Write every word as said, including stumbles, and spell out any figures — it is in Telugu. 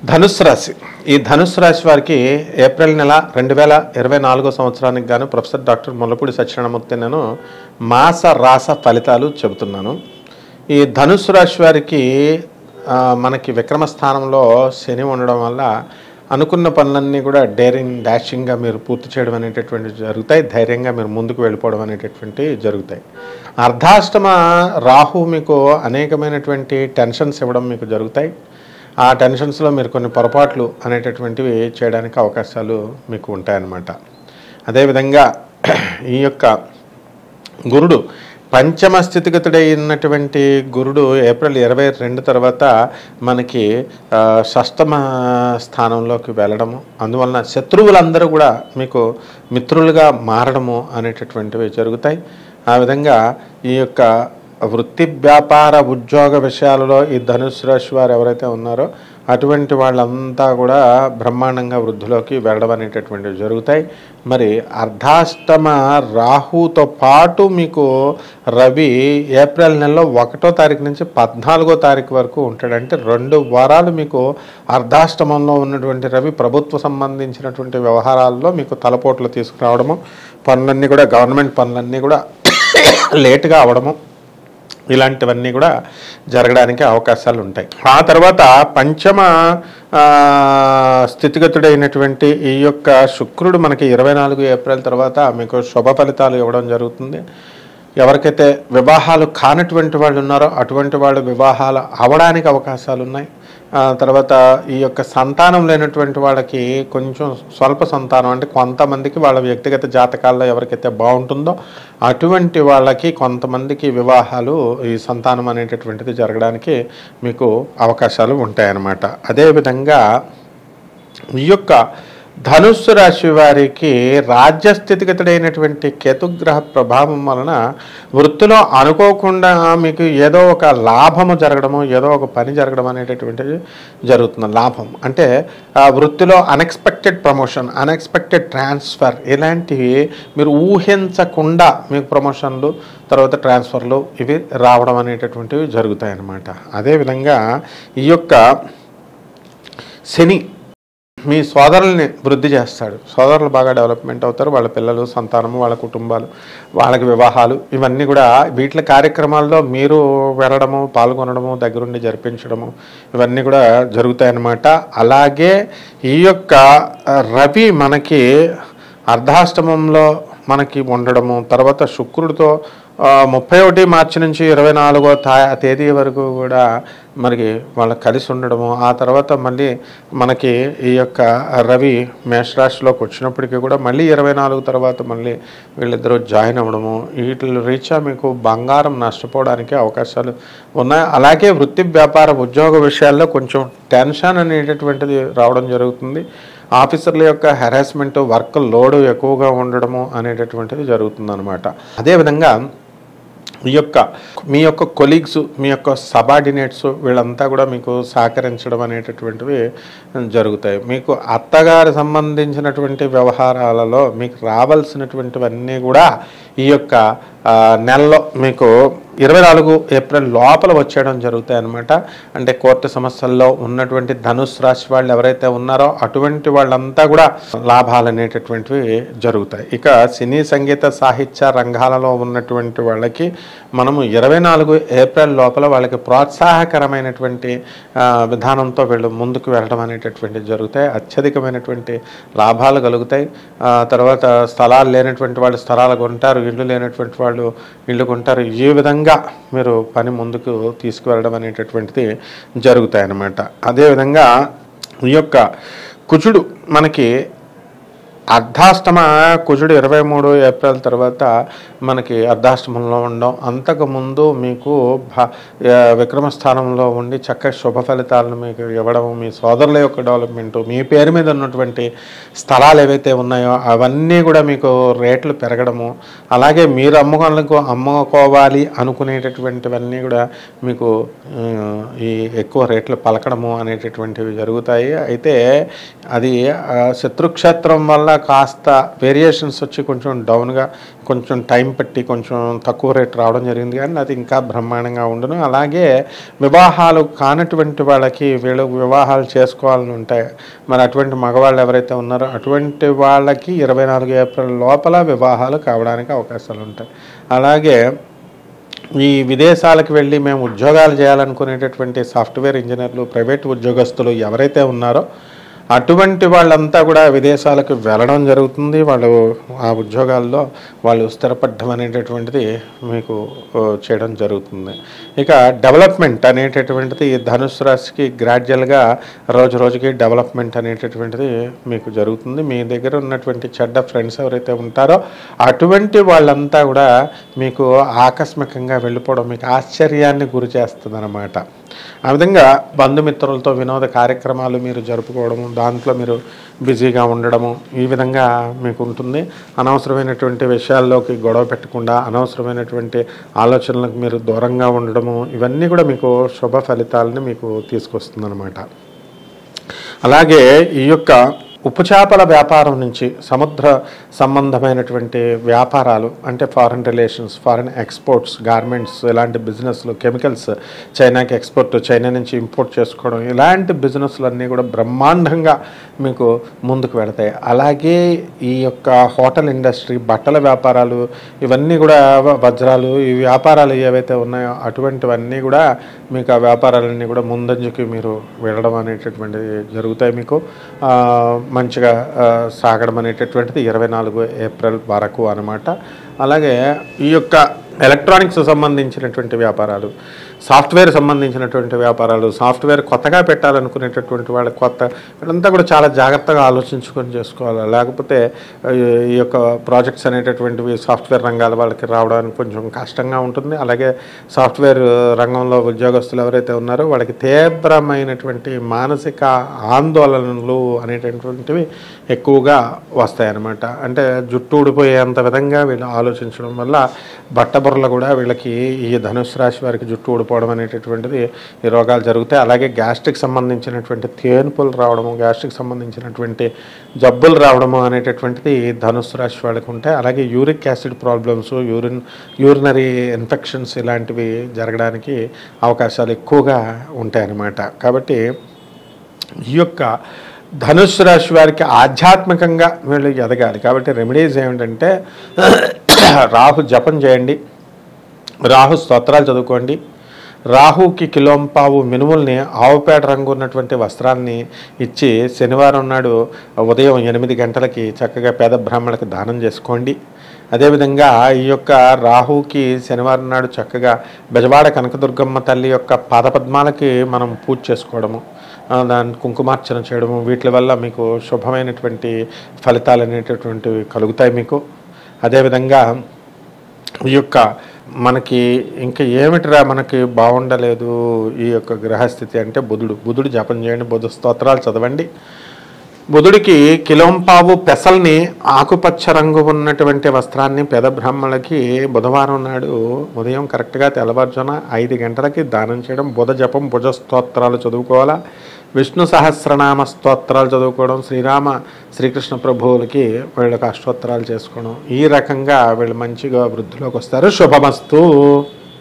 ధనుస్సు రాశి. ఈ ధనుస్సు రాశి వారికి ఏప్రిల్ నెల రెండు వేల ఇరవై నాలుగో సంవత్సరానికి గాను ప్రొఫెసర్ డాక్టర్ ముల్లపూడి సత్యనారాయణమూర్తి నేను మాస రాస ఫలితాలు చెబుతున్నాను. ఈ ధనుస్సు రాశి వారికి మనకి విక్రమ స్థానంలో శని ఉండడం వల్ల అనుకున్న పనులన్నీ కూడా డేరింగ్ డాషింగ్గా మీరు పూర్తి చేయడం అనేటటువంటివి జరుగుతాయి. ధైర్యంగా మీరు ముందుకు వెళ్ళిపోవడం అనేటటువంటివి జరుగుతాయి. అర్ధాష్టమ రాహు మీకు అనేకమైనటువంటి టెన్షన్స్ ఇవ్వడం మీకు జరుగుతాయి. ఆ టెన్షన్స్లో మీరు కొన్ని పొరపాట్లు అనేటటువంటివి చేయడానికి అవకాశాలు మీకు ఉంటాయన్నమాట. అదేవిధంగా ఈ యొక్క గురుడు పంచమ స్థితిగతుడైనటువంటి గురుడు ఏప్రిల్ ఇరవై రెండు తర్వాత మనకి షష్టమ స్థానంలోకి వెళ్ళడము, అందువలన శత్రువులందరూ కూడా మీకు మిత్రులుగా మారడము అనేటటువంటివి జరుగుతాయి. ఆ విధంగా ఈ యొక్క వృత్తి వ్యాపార ఉద్యోగ విషయాలలో ఈ ధనుస్సు రాశి వారు ఎవరైతే ఉన్నారో అటువంటి వాళ్ళంతా కూడా బ్రహ్మాండంగా వృద్ధిలోకి వెళ్ళడం అనేటటువంటివి జరుగుతాయి. మరి అర్ధాష్టమ రాహుతో పాటు మీకు రవి ఏప్రిల్ నెలలో ఒకటో తారీఖు నుంచి పద్నాలుగో తారీఖు వరకు ఉంటాడంటే రెండు వారాలు మీకు అర్ధాష్టమంలో ఉన్నటువంటి రవి ప్రభుత్వ సంబంధించినటువంటి వ్యవహారాల్లో మీకు తలపోట్లు తీసుకురావడము, పనులన్నీ కూడా గవర్నమెంట్ పనులన్నీ కూడా లేటుగా అవడము, ఇలాంటివన్నీ కూడా జరగడానికి అవకాశాలు ఉంటాయి. ఆ తర్వాత పంచమ స్థితిగతుడైనటువంటి ఈ యొక్క శుక్రుడు మనకి ఇరవై నాలుగు ఏప్రిల్ తర్వాత మీకు శుభ ఫలితాలు ఇవ్వడం జరుగుతుంది. ఎవరికైతే వివాహాలు కానటువంటి వాళ్ళు ఉన్నారో అటువంటి వాళ్ళు వివాహాలు అవడానికి అవకాశాలు ఉన్నాయి. తర్వాత ఈ యొక్క సంతానం లేనటువంటి వాళ్ళకి కొంచెం స్వల్ప సంతానం అంటే కొంతమందికి వాళ్ళ వ్యక్తిగత జాతకాల్లో ఎవరికైతే బాగుంటుందో అటువంటి వాళ్ళకి కొంతమందికి వివాహాలు ఈ సంతానం అనేటటువంటిది జరగడానికి మీకు అవకాశాలు ఉంటాయన్నమాట. అదేవిధంగా ఈ యొక్క ధనుస్సు రాశి వారికి రాజ్యస్థితిగతుడైనటువంటి కేతుగ్రహ ప్రభావం వలన వృత్తిలో అనుకోకుండా మీకు ఏదో ఒక లాభము జరగడము, ఏదో ఒక పని జరగడం అనేటటువంటిది జరుగుతుంది. లాభం అంటే వృత్తిలో అన్ఎక్స్పెక్టెడ్ ప్రమోషన్, అన్ఎక్స్పెక్టెడ్ ట్రాన్స్ఫర్, ఇలాంటివి మీరు ఊహించకుండా మీకు ప్రమోషన్లు తర్వాత ట్రాన్స్ఫర్లు ఇవి రావడం అనేటటువంటివి జరుగుతాయి అన్నమాట. అదేవిధంగా ఈ యొక్క శని మీ సోదరుల్ని వృద్ధి చేస్తాడు. సోదరులు బాగా డెవలప్మెంట్ అవుతారు. వాళ్ళ పిల్లలు, సంతానము, వాళ్ళ కుటుంబాలు, వాళ్ళకి వివాహాలు, ఇవన్నీ కూడా వీటి కార్యక్రమాల్లో మీరు వెళ్ళడము, పాల్గొనడము, దగ్గరుండి జరిపించడము ఇవన్నీ కూడా జరుగుతాయన్నమాట. అలాగే ఈ యొక్క రవి మనకి అర్ధాష్టమంలో మనకి ఉండడము, తర్వాత శుక్రుడితో ముప్పై ఒకటి మార్చి నుంచి ఇరవై నాలుగో తా తేదీ వరకు కూడా మనకి వాళ్ళకి కలిసి ఉండడము, ఆ తర్వాత మళ్ళీ మనకి ఈ యొక్క రవి మేషరాశిలోకి వచ్చినప్పటికీ కూడా మళ్ళీ ఇరవై నాలుగు తర్వాత మళ్ళీ వీళ్ళిద్దరూ జాయిన్ అవ్వడము, వీటి రీత్యా మీకు బంగారం నష్టపోవడానికి అవకాశాలు ఉన్నాయి. అలాగే వృత్తి వ్యాపార ఉద్యోగ విషయాల్లో కొంచెం టెన్షన్ అనేటటువంటిది రావడం జరుగుతుంది. ఆఫీసర్ల యొక్క హెరాస్మెంట్, వర్క్ లోడ్ ఎక్కువగా ఉండడము అనేటటువంటిది జరుగుతుంది అనమాట. అదేవిధంగా ఈ యొక్క మీ యొక్క కొలీగ్స్, మీ యొక్క సబార్డినేట్స్ వీళ్ళంతా కూడా మీకు సహకరించడం అనేటటువంటివి జరుగుతాయి. మీకు అత్తగారు సంబంధించినటువంటి వ్యవహారాలలో మీకు రావాల్సినటువంటివన్నీ కూడా ఈ యొక్క నెలలో మీకు ఇరవై నాలుగు ఏప్రిల్ లోపల వచ్చేయడం జరుగుతాయి అన్నమాట. అంటే కోర్టు సమస్యల్లో ఉన్నటువంటి ధనుస్సు రాశి వాళ్ళు ఎవరైతే ఉన్నారో అటువంటి వాళ్ళంతా కూడా లాభాలు అనేటటువంటివి జరుగుతాయి. ఇక సినీ సంగీత సాహిత్య రంగాలలో ఉన్నటువంటి వాళ్ళకి మనము ఇరవై నాలుగు ఏప్రిల్ లోపల వాళ్ళకి ప్రోత్సాహకరమైనటువంటి విధానంతో వీళ్ళు ముందుకు వెళ్ళడం అనేటటువంటివి జరుగుతాయి. అత్యధికమైనటువంటి లాభాలు కలుగుతాయి. తర్వాత స్థలాలు లేనటువంటి వాళ్ళు స్థలాలు కొంటారు, ఇళ్ళు లేనటువంటి వాళ్ళు ఇళ్ళు కొంటారు. ఈ విధంగా మీరు పని ముందుకు తీసుకువెళ్ళడం అనేటటువంటిది జరుగుతాయి అన్నమాట. అదేవిధంగా ఈ యొక్క కుజుడు మనకి అర్ధాష్టమ కుజుడు ఇరవై మూడు ఏప్రిల్ తర్వాత మనకి అర్ధాష్టమంలో ఉండడం, అంతకుముందు మీకు విక్రమ స్థానంలో ఉండి చక్కటి శుభ ఫలితాలను మీకు ఇవ్వడం, మీ సోదరుల యొక్క డెవలప్మెంటు, మీ పేరు మీద ఉన్నటువంటి స్థలాలు ఏవైతే ఉన్నాయో అవన్నీ కూడా మీకు రేట్లు పెరగడము, అలాగే మీరు అమ్ముకోవాలకు అమ్ముకోవాలి అనుకునేటటువంటివన్నీ కూడా మీకు ఈ ఎక్కువ రేట్లు పలకడము అనేటటువంటివి జరుగుతాయి. అయితే అది శత్రుక్షేత్రం వల్ల కాస్త వేరియేషన్స్ వచ్చి కొంచెం డౌన్గా కొంచెం టైం పట్టి కొంచెం తక్కువ రేట్ రావడం జరిగింది, కానీ అది ఇంకా బ్రహ్మాండంగా ఉండును. అలాగే వివాహాలు కానటువంటి వాళ్ళకి వీళ్ళు వివాహాలు చేసుకోవాలని ఉంటాయి, మరి అటువంటి మగవాళ్ళు ఎవరైతే ఉన్నారో అటువంటి వాళ్ళకి ఇరవై నాలుగు ఏప్రిల్ లోపల వివాహాలు కావడానికి అవకాశాలు ఉంటాయి. అలాగే ఈ విదేశాలకు వెళ్ళి మేము ఉద్యోగాలు చేయాలనుకునేటటువంటి సాఫ్ట్వేర్ ఇంజనీర్లు, ప్రైవేట్ ఉద్యోగస్తులు ఎవరైతే ఉన్నారో అటువంటి వాళ్ళంతా కూడా విదేశాలకు వెళ్ళడం జరుగుతుంది. వాళ్ళు ఆ ఉద్యోగాల్లో వాళ్ళు స్థిరపడడం అనేటటువంటిది మీకు చేయడం జరుగుతుంది. ఇక డెవలప్మెంట్ అనేటటువంటిది ధనుసు రాశికి గ్రాడ్యువల్గా రోజు రోజుకి డెవలప్మెంట్ అనేటటువంటిది మీకు జరుగుతుంది. మీ దగ్గర ఉన్నటువంటి చెడ్డ ఫ్రెండ్స్ ఎవరైతే ఉంటారో అటువంటి వాళ్ళంతా కూడా మీకు ఆకస్మికంగా వెళ్ళిపోవడం మీకు ఆశ్చర్యాన్ని గురి చేస్తుంది అన్నమాట. ఆ విధంగా బంధుమిత్రులతో వినోద కార్యక్రమాలు మీరు జరుపుకోవడము, దాంట్లో మీరు బిజీగా ఉండడము ఈ విధంగా మీకు ఉంటుంది. అనవసరమైనటువంటి విషయాల్లోకి గొడవ పెట్టకుండా అనవసరమైనటువంటి ఆలోచనలకు మీరు దూరంగా ఉండడము ఇవన్నీ కూడా మీకు శుభ ఫలితాలని మీకు తీసుకొస్తుంది అన్నమాట. అలాగే ఈ యొక్క ఉప్పు చేపల వ్యాపారం నుంచి సముద్ర సంబంధమైనటువంటి వ్యాపారాలు అంటే foreign relations, foreign exports, garments ఇలాంటి బిజినెస్లు, కెమికల్స్ చైనాకి ఎక్స్పోర్ట్, చైనా నుంచి ఇంపోర్ట్ చేసుకోవడం ఇలాంటి బిజినెస్లు అన్నీ కూడా బ్రహ్మాండంగా మీకు ముందుకు వెళతాయి. అలాగే ఈ యొక్క హోటల్ ఇండస్ట్రీ, బట్టల వ్యాపారాలు ఇవన్నీ కూడా వజ్రాలు ఈ వ్యాపారాలు ఏవైతే ఉన్నాయో అటువంటివన్నీ కూడా మీకు ఆ వ్యాపారాలన్నీ కూడా ముందంజకి మీరు వెళ్ళడం అనేటటువంటిది జరుగుతాయి. మీకు మంచిగా సాగడం అనేటటువంటిది ఇరవై నాలుగు ఏప్రిల్ వరకు అన్నమాట. అలాగే ఈ యొక్క ఎలక్ట్రానిక్స్ సంబంధించినటువంటి వ్యాపారాలు, సాఫ్ట్వేర్ సంబంధించినటువంటి వ్యాపారాలు, సాఫ్ట్వేర్ కొత్తగా పెట్టాలనుకునేటటువంటి వాళ్ళ కొత్త వీళ్ళంతా కూడా చాలా జాగ్రత్తగా ఆలోచించుకొని చేసుకోవాలి. లేకపోతే ఈ యొక్క ప్రాజెక్ట్స్ అనేటటువంటివి సాఫ్ట్వేర్ రంగాల వాళ్ళకి రావడానికి కొంచెం కష్టంగా ఉంటుంది. అలాగే సాఫ్ట్వేర్ రంగంలో ఉద్యోగస్తులు ఎవరైతే ఉన్నారో వాళ్ళకి తీవ్రమైనటువంటి మానసిక ఆందోళనలు అనేటటువంటివి ఎక్కువగా వస్తాయన్నమాట. అంటే జుట్టు ఊడిపోయేంత విధంగా వీళ్ళు ఆలోచించడం వల్ల బట్టబుర్రలు కూడా వీళ్ళకి ఈ ధనుసు రాశి వారికి జుట్టు ఊడిపోవడం అనేటటువంటిది ఈ రోగాలు జరుగుతాయి. అలాగే గ్యాస్ట్రిక్ సంబంధించినటువంటి తేన్పులు రావడము, గ్యాస్ట్రిక్ సంబంధించినటువంటి జబ్బులు రావడము అనేటటువంటిది ధనుసు రాశి వాళ్ళకి ఉంటాయి. అలాగే uric acid problems, urine urinary infections ఇలాంటివి జరగడానికి అవకాశాలు ఎక్కువగా ఉంటాయి అన్నమాట. కాబట్టి ఈ యొక్క ధనుసు రాశి వారికి ఆధ్యాత్మికంగా వీళ్ళు ఎదగాలి. కాబట్టి రెమెడీస్ ఏమిటంటే రాహు జపం చేయండి, రాహు స్తోత్రాలు చదువుకోండి, రాహుకి కిలోంపావు మినుముల్ని ఆవుపేట రంగు ఉన్నటువంటి వస్త్రాన్ని ఇచ్చి శనివారం నాడు ఉదయం ఎనిమిది గంటలకి చక్కగా పేద బ్రాహ్మణులకు దానం చేసుకోండి. అదేవిధంగా ఈ యొక్క రాహుకి శనివారం నాడు చక్కగా బెజవాడ కనకదుర్గమ్మ తల్లి యొక్క పాదపద్మాలకి మనం పూజ చేసుకోవడము, దాని కుంకుమార్చన చేయడము వీటి వల్ల మీకు శుభమైనటువంటి ఫలితాలు అనేటటువంటివి కలుగుతాయి మీకు. అదేవిధంగా ఈ యొక్క మనకి ఇంకా ఏమిటిరా మనకి బాగుండలేదు ఈ యొక్క గ్రహస్థితి అంటే బుధుడు బుధుడు జపం చేయండి, బుధ స్తోత్రాలు చదవండి. బుధుడికి కిలోంపావు పెసల్ని ఆకుపచ్చ రంగు ఉన్నటువంటి వస్త్రాన్ని పేద బ్రాహ్మణులకి బుధవారం నాడు ఉదయం కరెక్ట్గా తెల్లవారుజాన ఐదు గంటలకి దానం చేయడం. బుధ జపం, భుజ స్తోత్రాలు చదువుకోవాలా, విష్ణు సహస్రనామ స్తోత్రాలు చదువుకోవడం, శ్రీరామ శ్రీకృష్ణ ప్రభువులకి వీళ్ళకి అష్టోత్తరాలు చేసుకోవడం. ఈ రకంగా వీళ్ళు మంచిగా వృద్ధిలోకి వస్తారు. శుభమస్తు.